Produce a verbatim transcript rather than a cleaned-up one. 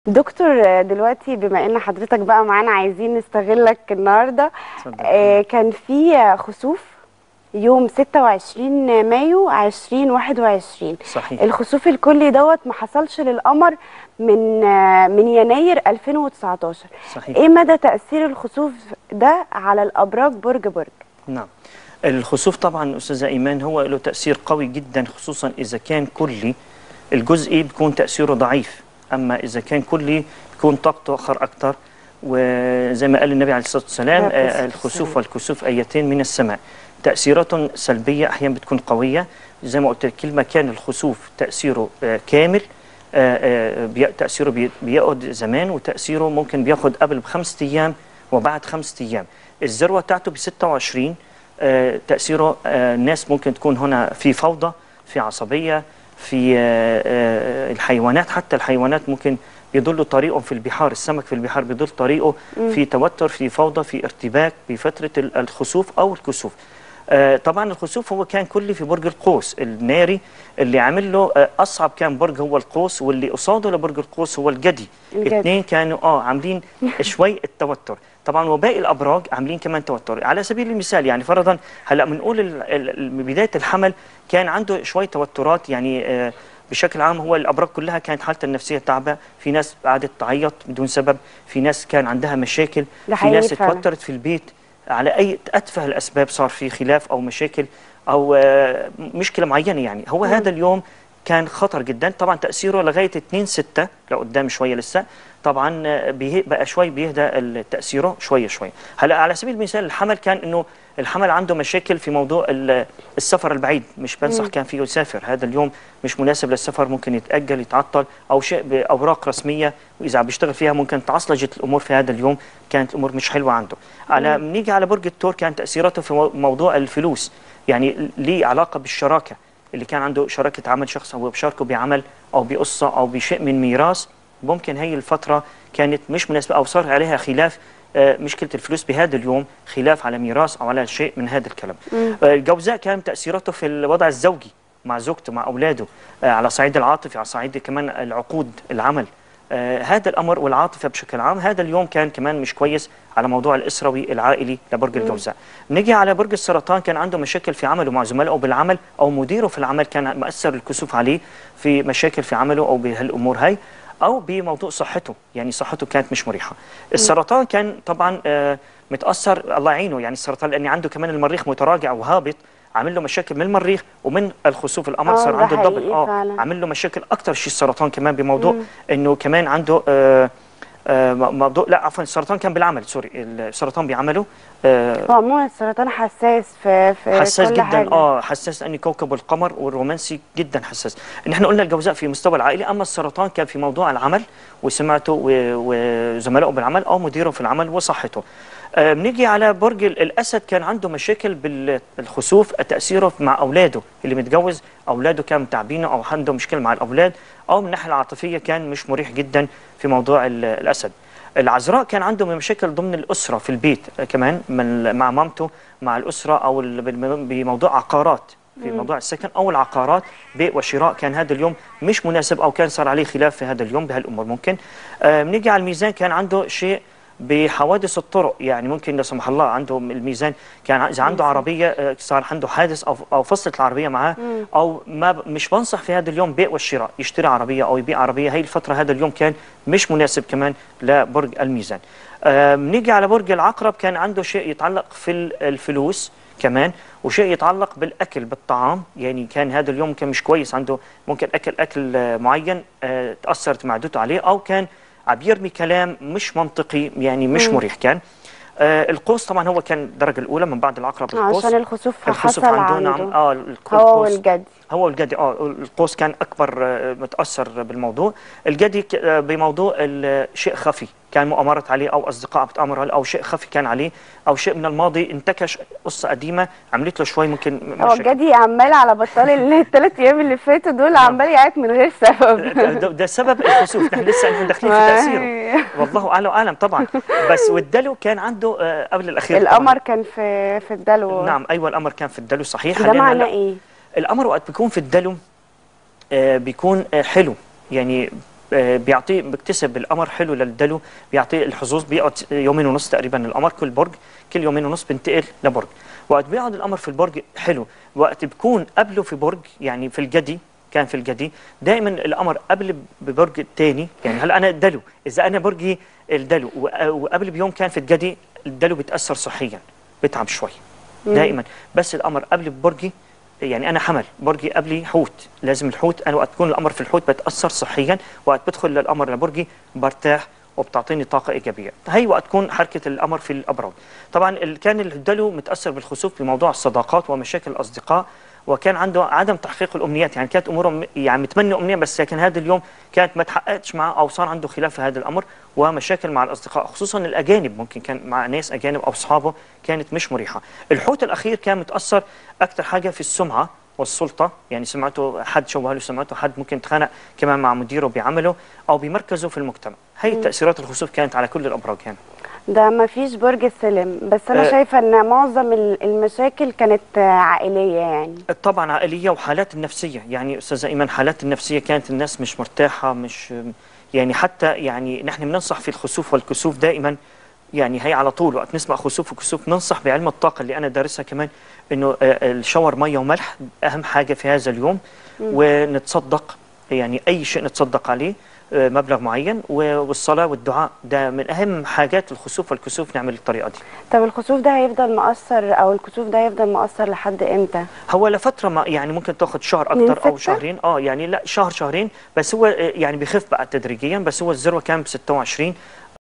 دكتور، دلوقتي بما ان حضرتك بقى معانا عايزين نستغلك النهارده. اتفضل. آه، كان في خسوف يوم ستة وعشرين مايو ألفين وواحد وعشرين. صحيح. الخسوف الكلي دوت ما حصلش للقمر من آه، من يناير ألفين وتسعتاشر. صحيح. ايه مدى تأثير الخسوف ده على الابراج برج برج؟ نعم، الخسوف طبعا أستاذة إيمان هو له تأثير قوي جدا، خصوصا إذا كان كلي. الجزئي بيكون تأثيره ضعيف، أما إذا كان كلي بيكون طاقته أخر أكتر. وزي ما قال النبي عليه الصلاة والسلام آه، الخسوف والكسوف آيتين من السماء، تأثيرات سلبية أحيانا بتكون قوية. زي ما قلت لك، كل ما كان الخسوف تأثيره آه، كامل، آه، آه، بي- تأثيره بي- بياخد زمان، وتأثيره ممكن بياخد قبل بخمسة أيام وبعد خمسة أيام. الذروة بتاعته ب ستة وعشرين، آه، تأثيره آه، الناس ممكن تكون هنا في فوضى، في عصبية، في آه، آه، الحيوانات. حتى الحيوانات ممكن بيضل طريقهم في البحار، السمك في البحار بيضل طريقه في توتر، في فوضى، في ارتباك بفترة ال- الخسوف أو الكسوف. آه، طبعا الخسوف هو كان كلي في برج القوس الناري، اللي عامل له آه، أصعب كان برج هو القوس، واللي قصاده لبرج القوس هو الجدي. الجدي. اثنين كانوا اه عاملين شوي التوتر طبعا، وباقي الابراج عاملين كمان توتر. على سبيل المثال يعني فرضا هلا بنقول ال- ال- ال- بدايه الحمل كان عنده شوي توترات، يعني آه، بشكل عام هو الابراج كلها كانت حالتها النفسيه تعبه. في ناس قعدت تعيط بدون سبب، في ناس كان عندها مشاكل، ده في ناس حقيقي فعلا. اتوترت في البيت على اي اتفه الاسباب، صار في خلاف او مشاكل او آه، مشكله معينه. يعني هو مم. هذا اليوم كان خطر جدا. طبعا تاثيره لغايه اتنين ستة لقدام شويه لسه. طبعا آه، بيه- بقى شوي بيهدى تاثيره شويه شويه. هلا على سبيل المثال الحمل كان انه الحمل عنده مشاكل في موضوع ال- السفر البعيد، مش بنصح مم. كان فيه يسافر. هذا اليوم مش مناسب للسفر، ممكن يتاجل، يتعطل، او شيء باوراق رسميه، واذا عم بيشتغل فيها ممكن تعصلجت الامور في هذا اليوم، كانت الامور مش حلوه عنده. على نيجي على برج الثور، كان تاثيراته في مو- موضوع الفلوس، يعني ليه علاقه بالشراكه. اللي كان عنده شراكه عمل، شخص هو بشاركه بعمل او بقصه او بشيء من ميراث، ممكن هي الفتره كانت مش مناسبه او صار عليها خلاف. آه، مشكله الفلوس بهذا اليوم خلاف على ميراث او على شيء من هذا الكلام. مم. آه، الجوزاء كان تاثيراته في الوضع الزوجي مع زوجته مع اولاده، آه، على صعيد العاطفي، على صعيد كمان العقود العمل. آه، هذا الامر والعاطفه بشكل عام هذا اليوم كان كمان مش كويس على موضوع الاسروي العائلي لبرج الجوزاء. نيجي على برج السرطان، كان عنده مشاكل في عمله مع زملائه بالعمل، او مديره في العمل كان مؤثر الكسوف عليه في مشاكل في عمله او بهالامور هاي، او بموضوع صحته، يعني صحته كانت مش مريحه. السرطان كان طبعا آه، متاثر، الله يعينه، يعني السرطان لان عنده كمان المريخ متراجع وهابط، عامل له مشاكل من المريخ ومن الخسوف القمر، اه، صار ده عنده الدبل. حقيقي اه فعلا. عامل له مشاكل اكثر شيء السرطان كمان بموضوع مم. انه كمان عنده آه آه موضوع، لا عفوا السرطان كان بالعمل، سوري، السرطان بعمله. آه هو عموما السرطان حساس في في حساس كل جدا، حاجة. اه حساس لان كوكب القمر والرومانسي جدا حساس. نحن قلنا الجوزاء في مستوى العائلي، اما السرطان كان في موضوع العمل وسمعته و- وزملائه بالعمل او مديره في العمل وصحته. آه، بنيجي على برج ال- الاسد، كان عنده مشاكل بالخسوف، تاثيره مع اولاده، اللي متجوز اولاده كان متعبينه او عنده مشكله مع الاولاد، او من الناحيه العاطفيه كان مش مريح جدا في موضوع ال- الاسد. العذراء كان عنده مشاكل ضمن الأسرة في البيت، آه، كمان من مع مامته، مع الأسرة، أو ال- بالم- بموضوع عقارات، في موضوع السكن أو العقارات، بيع وشراء، كان هذا اليوم مش مناسب، أو كان صار عليه خلاف في هذا اليوم بهالأمور ممكن. آه، بنيجي على الميزان، كان عنده شيء بحوادث الطرق، يعني ممكن لا سمح الله عنده الميزان كان اذا عنده عربيه آه، صار عنده حادث او او فصلت العربيه معاه، او ما ب- مش بنصح في هذا اليوم بيع والشراء، يشتري عربيه او يبيع عربيه. هي الفتره هذا اليوم كان مش مناسب كمان لبرج الميزان. آه، بنيجي على برج العقرب، كان عنده شيء يتعلق في ال- الفلوس كمان، وشيء يتعلق بالاكل بالطعام، يعني كان هذا اليوم كان مش كويس عنده، ممكن اكل اكل آه، معين آه، تاثرت معدته عليه، او كان عم يرمي كلام مش منطقي، يعني مش مم. مريح كان. آه القوس طبعا هو كان الدرجه الاولى من بعد العقرب القوس. عشان الخسوف الخسوف حصل عنده نعم، عنده اه الق- هو القوس والجدي. هو الجدي، اه القوس كان اكبر آه، متاثر بالموضوع. الجدي ك- آه، بموضوع الشيء خفي، كان مؤامره عليه او اصدقاء بتامر عليه، او شيء خفي كان عليه، او شيء من الماضي انتكش، قصه قديمه عملت له شوي ممكن م- هو مشاكل. الجدي عمال على بطال الثلاث ايام اللي فاتوا دول، نعم. عمال يعيط من غير سبب. ده, ده, ده سبب الخسوف، نحن لسه نحن داخلين في تاثيره، والله اعلم اعلم طبعا. بس والدلو كان عنده آه، قبل الاخير طبعا. القمر كان في في الدلو. نعم ايوه، القمر كان في الدلو صحيح. ده حاليا معناه هلا ايه؟ القمر وقت بيكون في الدلو آه، بيكون آه، حلو، يعني آه، بيعطيه بيكتسب القمر حلو للدلو، بيعطيه الحظوظ، بيقعد يومين ونص تقريبا القمر كل برج، كل يومين ونص بينتقل لبرج. وقت بيقعد القمر في البرج حلو، وقت بيكون قبله في برج يعني في الجدي، كان في الجدي دائما القمر قبل ببرج الثاني. يعني هلا انا الدلو، اذا انا برجي الدلو وقبل بيوم كان في الجدي، الدلو بيتاثر صحيا، بتعب شوي دائما. بس القمر قبل ببرجي، يعني انا حمل برجي قبلي حوت، لازم الحوت انا وقت تكون القمر في الحوت بتاثر صحيا، وقت بدخل للقمر لبرجي برتاح وبتعطيني طاقه ايجابيه. هي وقت تكون حركه القمر في الابراج. طبعا ال- كان الدلو متاثر بالخسوف بموضوع الصداقات ومشاكل الاصدقاء، وكان عنده عدم تحقيق الامنيات، يعني كانت اموره م- يعني متمنى امنيه بس لكن هذا اليوم كانت ما تحققتش معه، او صار عنده خلاف في هذا الامر، ومشاكل مع الاصدقاء خصوصا الاجانب، ممكن كان مع ناس اجانب او اصحابه كانت مش مريحه. الحوت الاخير كان متاثر اكثر حاجه في السمعه والسلطه، يعني سمعته حد شوه له سمعته، حد ممكن اتخانق كمان مع مديره بعمله او بمركزه في المجتمع. هي تاثيرات الخسوف كانت على كل الابراج يعني. ده ما فيش برج السلم، بس انا آه، شايفه ان معظم ال- المشاكل كانت آه، عائليه يعني. طبعا عائليه وحالات النفسيه، يعني استاذه ايمان حالات النفسيه كانت الناس مش مرتاحه، مش يعني حتى يعني نحن بننصح في الخسوف والكسوف دائما، يعني هي على طول وقت نسمع خسوف وكسوف ننصح بعلم الطاقه اللي انا دارسها كمان انه آه، الشاور ميه وملح اهم حاجه في هذا اليوم، ونتصدق يعني اي شيء نتصدق عليه آه، مبلغ معين، و- والصلاه والدعاء ده من اهم حاجات الخسوف والكسوف، نعمل الطريقه دي. طب الخسوف ده هيفضل مؤثر، او الكسوف ده هيفضل مؤثر لحد امتى؟ هو لفتره ما يعني ممكن تاخذ شهر من اكثر او ستة؟ شهرين، اه يعني لا شهر شهرين بس، هو آه، يعني بيخف بقى تدريجيا، بس هو الذروه كان ب ستة وعشرين